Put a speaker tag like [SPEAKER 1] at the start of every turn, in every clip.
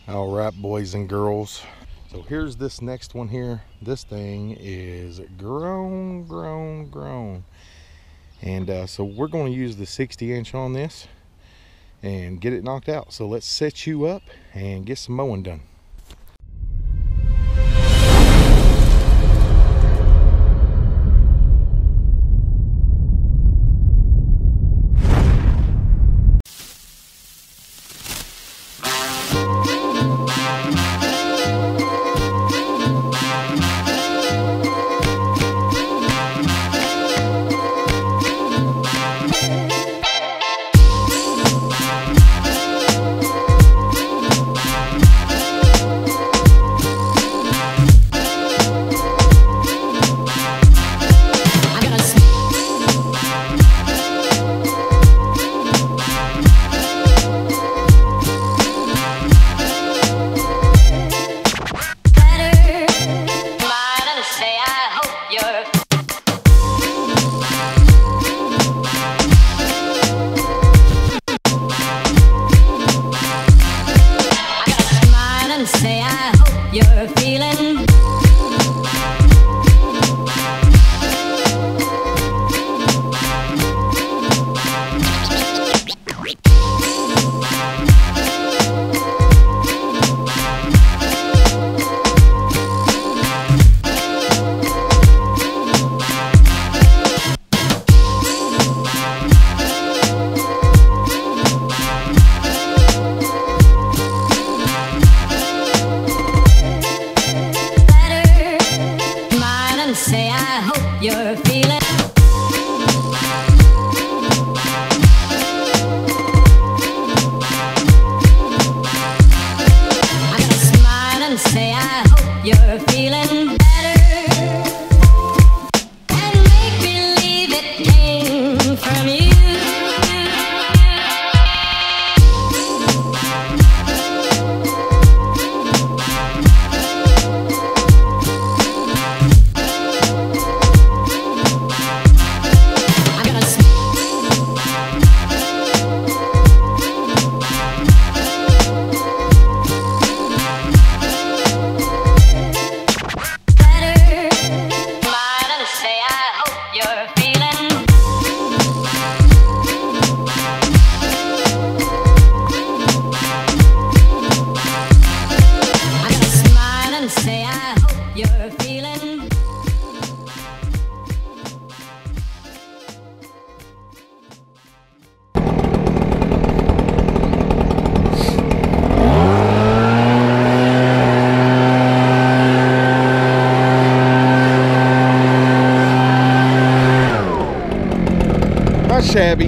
[SPEAKER 1] All right, boys and girls. So here's this next one here. This thing is grown. And so we're going to use the 60-inch on this and get it knocked out. So let's set you up and get some mowing done.
[SPEAKER 2] Say I hope you're feeling. I'm gonna smile and say I hope you're feeling better, and make believe it came from you.
[SPEAKER 1] Not shabby.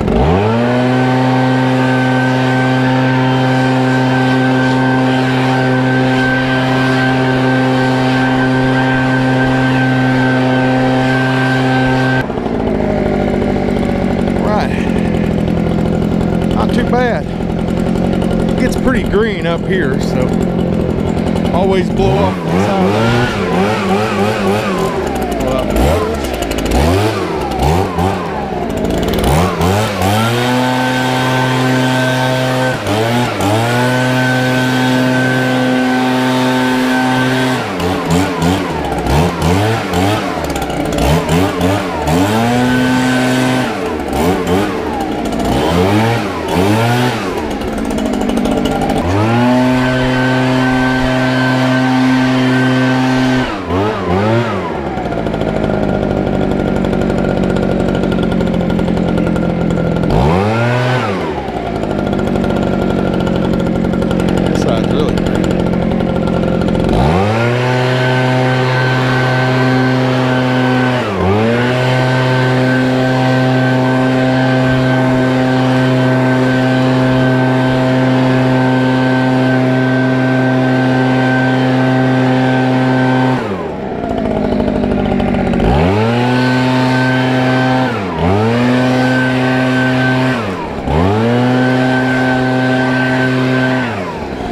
[SPEAKER 1] Not too bad. It gets pretty green up here, so always blow off the side of the water.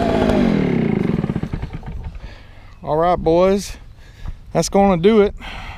[SPEAKER 1] All right, boys, that's going to do it.